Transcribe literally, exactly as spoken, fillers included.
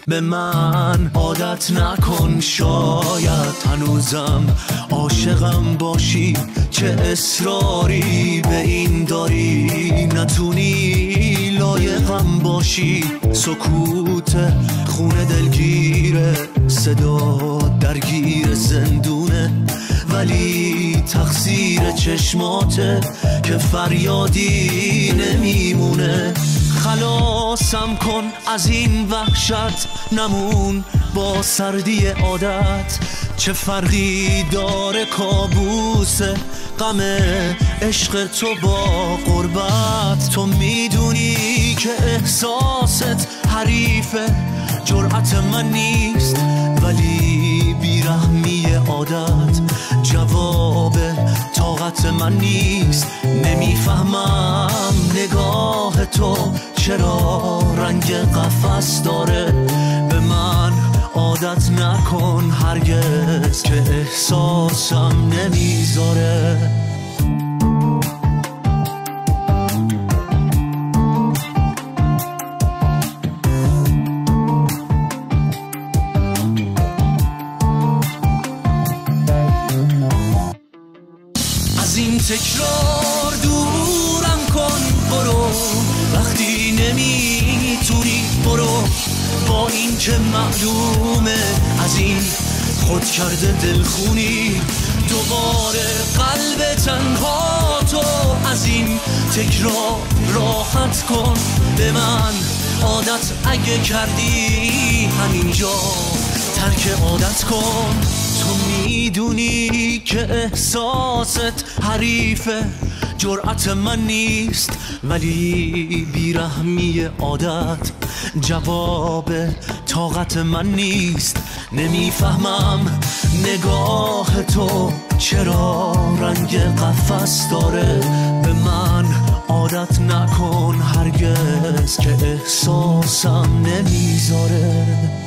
به من عادت نکن، شاید هنوزم عاشقم باشی، چه اصراری به این داری، نتونی لایقم باشی. سکوت خونه دلگیره، صدا درگیر زندونه، ولی تقصیر چشماته که فریادی نمیمونه. خلاصم کن از این وحشت، نمون با سردی عادت، چه فرقی داره کابوس غم عشق تو با غربت. تو میدونی که احساست حریف جرأت من نیست، ولی بیرحمی عادت جواب طاقت من نیست. نمیفهمم نگاه تو چرا رنگ قفس داره، به من عادت نکن هرگز که احساسم نمیذاره. از این تکرار دورم کن، برو وقتی نمیتونی، برو با این که معلومه از این خود کرده دلخونی. دوباره قلب تنها تو از این تکرار راحت کن، به من عادت اگه کردی همینجا ترک عادت کن. تو میدونی که احساست حریف جرأت من نیست، ولی بیرحمی عادت جواب طاقت من نیست. نمیفهمم نگاه تو چرا رنگ قفس داره، به من عادت نکن هرگز که احساسم نمیذاره.